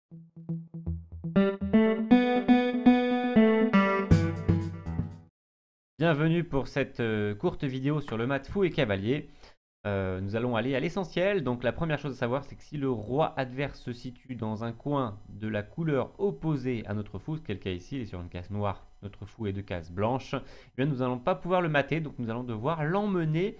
Bienvenue pour cette courte vidéo sur le mat fou et cavalier. Nous allons aller à l'essentiel. Donc la première chose à savoir, c'est que si le roi adverse se situe dans un coin de la couleur opposée à notre fou, ce qui est le cas ici, il est sur une case noire, notre fou est de case blanche, eh bien, nous n'allons pas pouvoir le mater, donc nous allons devoir l'emmener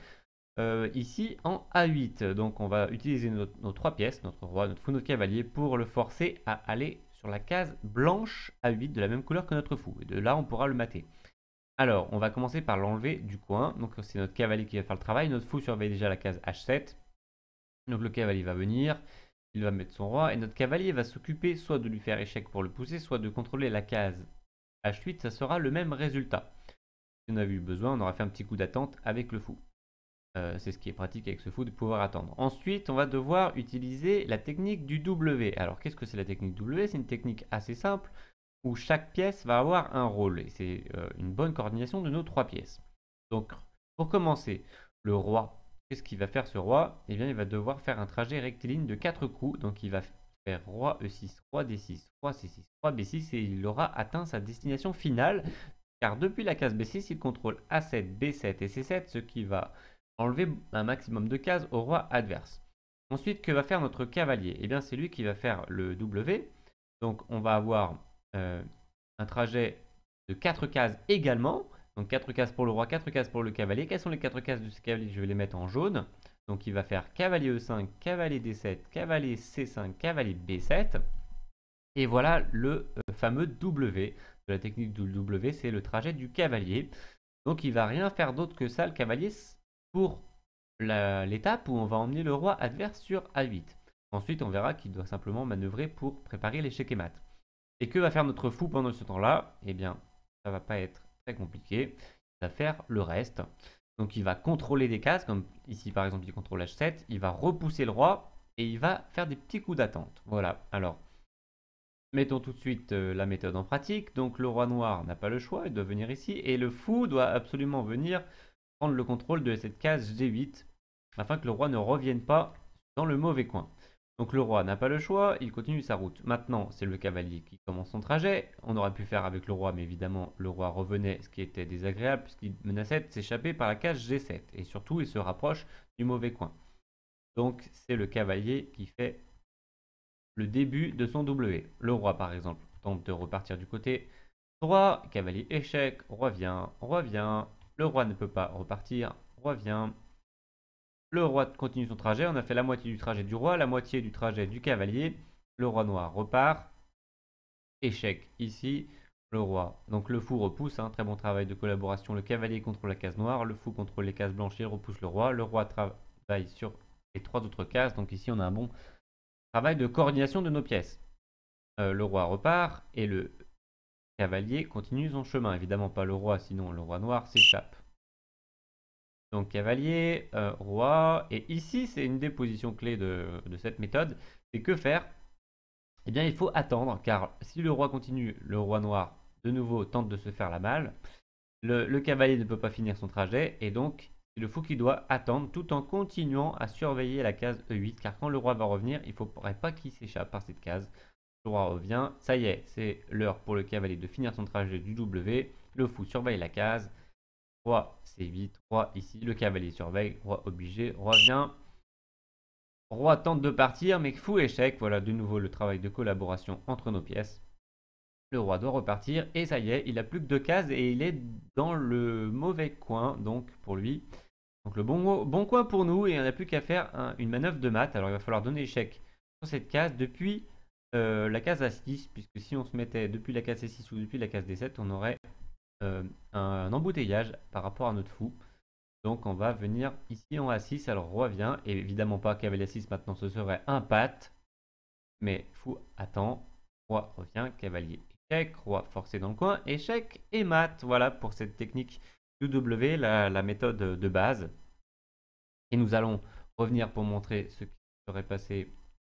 ici en A8. Donc on va utiliser nos trois pièces, notre roi, notre fou, notre cavalier, pour le forcer à aller sur la case blanche A8 de la même couleur que notre fou. Et de là, on pourra le mater. Alors, on va commencer par l'enlever du coin. Donc, c'est notre cavalier qui va faire le travail. Notre fou surveille déjà la case H7. Donc, le cavalier va venir. Il va mettre son roi. Et notre cavalier va s'occuper soit de lui faire échec pour le pousser, soit de contrôler la case H8. Ça sera le même résultat. Si on a eu besoin, on aura fait un petit coup d'attente avec le fou. C'est ce qui est pratique avec ce fou de pouvoir attendre. Ensuite, on va devoir utiliser la technique du W. Alors, qu'est-ce que c'est la technique W? C'est une technique assez simple où chaque pièce va avoir un rôle. Et c'est une bonne coordination de nos trois pièces. Donc, pour commencer, le roi, qu'est-ce qu'il va faire ce roi? Eh bien, il va devoir faire un trajet rectiligne de 4 coups. Donc, il va faire roi E6, roi D6, roi C6, roi B6 et il aura atteint sa destination finale. Car depuis la case B6, il contrôle A7, B7 et C7, ce qui va enlever un maximum de cases au roi adverse. Ensuite, que va faire notre cavalier? Eh bien, c'est lui qui va faire le W. Donc, on va avoir un trajet de 4 cases également. Donc 4 cases pour le roi, 4 cases pour le cavalier. Quelles sont les 4 cases de ce cavalier? Je vais les mettre en jaune. Donc il va faire cavalier E5, cavalier D7, cavalier C5, cavalier B7. Et voilà le fameux W. De la technique du W, c'est le trajet du cavalier. Donc il va rien faire d'autre que ça, le cavalier, pour l'étape où on va emmener le roi adverse sur A8. Ensuite, on verra qu'il doit simplement manœuvrer pour préparer l'échec et mat. Et que va faire notre fou pendant ce temps-là? Eh bien, ça va pas être très compliqué. Il va faire le reste. Donc il va contrôler des cases, comme ici par exemple il contrôle H7. Il va repousser le roi et il va faire des petits coups d'attente. Voilà, alors mettons tout de suite la méthode en pratique. Donc le roi noir n'a pas le choix, il doit venir ici. Et le fou doit absolument venir prendre le contrôle de cette case G8 afin que le roi ne revienne pas dans le mauvais coin. Donc le roi n'a pas le choix, il continue sa route. Maintenant, c'est le cavalier qui commence son trajet. On aurait pu faire avec le roi, mais évidemment, le roi revenait, ce qui était désagréable, puisqu'il menaçait de s'échapper par la case G7. Et surtout, il se rapproche du mauvais coin. Donc, c'est le cavalier qui fait le début de son W. Le roi, par exemple, tente de repartir du côté droit. Cavalier échec, roi vient, roi vient. Le roi ne peut pas repartir, roi vient. Le roi continue son trajet. On a fait la moitié du trajet du roi, la moitié du trajet du cavalier. Le roi noir repart. Échec ici. Le roi. Donc le fou repousse. Très bon travail de collaboration. Le cavalier contrôle la case noire. Le fou contrôle les cases blanches. Il repousse le roi. Le roi travaille sur les trois autres cases. Donc ici on a un bon travail de coordination de nos pièces. Le roi repart. Et le cavalier continue son chemin. Évidemment pas le roi, sinon le roi noir s'échappe. Donc cavalier, roi, et ici c'est une des positions clés de cette méthode, c'est que faire? Eh bien il faut attendre, car si le roi continue, le roi noir de nouveau tente de se faire la malle, le cavalier ne peut pas finir son trajet, et donc c'est le fou qui doit attendre tout en continuant à surveiller la case E8, car quand le roi va revenir, il ne faudrait pas qu'il s'échappe par cette case. Le roi revient, ça y est, c'est l'heure pour le cavalier de finir son trajet du W, le fou surveille la case, roi C8, roi ici, le cavalier surveille, roi obligé, roi vient. Roi tente de partir, mais fou échec. Voilà de nouveau le travail de collaboration entre nos pièces. Le roi doit repartir, et ça y est, il a plus que 2 cases, et il est dans le mauvais coin, donc pour lui. Donc le bon coin pour nous, et on n'a plus qu'à faire une manœuvre de mat. Alors il va falloir donner échec sur cette case depuis la case A6, puisque si on se mettait depuis la case C6 ou depuis la case D7, on aurait un embouteillage par rapport à notre fou. Donc on va venir ici en A6, alors roi vient, et évidemment pas cavalier A6, maintenant ce serait un patte, mais fou attend, roi revient, cavalier échec, roi forcé dans le coin, échec et mat. Voilà pour cette technique W, la méthode de base. Et nous allons revenir pour montrer ce qui serait passé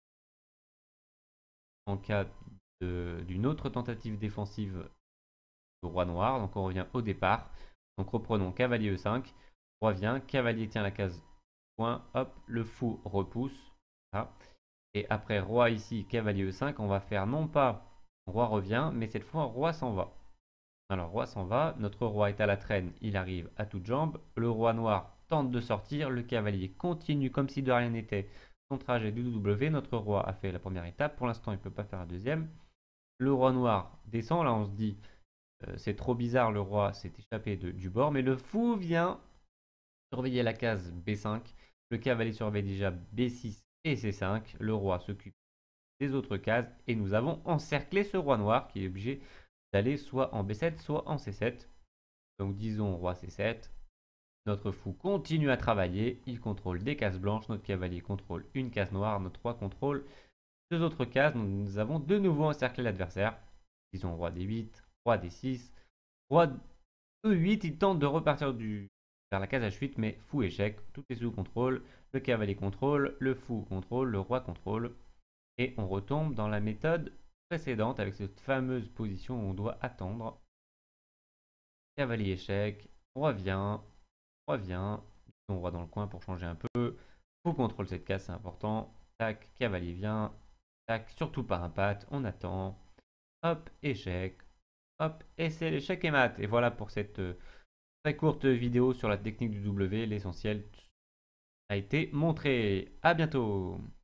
en cas d'une autre tentative défensive du roi noir. Donc on revient au départ, donc reprenons cavalier E5, roi vient, cavalier tient la case point, hop, le fou repousse. Voilà. Et après roi ici, cavalier E5, on va faire non pas roi revient, mais cette fois roi s'en va. Alors roi s'en va, notre roi est à la traîne, il arrive à toutes jambes. Le roi noir tente de sortir, le cavalier continue comme si de rien n'était son trajet du W. Notre roi a fait la première étape, pour l'instant il ne peut pas faire la deuxième. Le roi noir descend, là on se dit c'est trop bizarre, le roi s'est échappé du bord, mais le fou vient surveiller la case B5. Le cavalier surveille déjà B6 et C5. Le roi s'occupe des autres cases et nous avons encerclé ce roi noir qui est obligé d'aller soit en B7 soit en C7. Donc disons roi C7. Notre fou continue à travailler, il contrôle des cases blanches, notre cavalier contrôle une case noire, notre roi contrôle deux autres cases. Donc nous avons de nouveau encerclé l'adversaire. Disons roi D8, roi D6, roi E8, il tente de repartir vers la case H8, mais fou échec, tout est sous contrôle, le cavalier contrôle, le fou contrôle, le roi contrôle, et on retombe dans la méthode précédente avec cette fameuse position où on doit attendre. Cavalier échec, roi vient, on roi dans le coin pour changer un peu, fou contrôle cette case, c'est important, tac, cavalier vient, tac, surtout pas impact, on attend, hop, échec, hop, et c'est l'échec et mat. Et voilà pour cette très courte vidéo sur la technique du W. L'essentiel a été montré. À bientôt.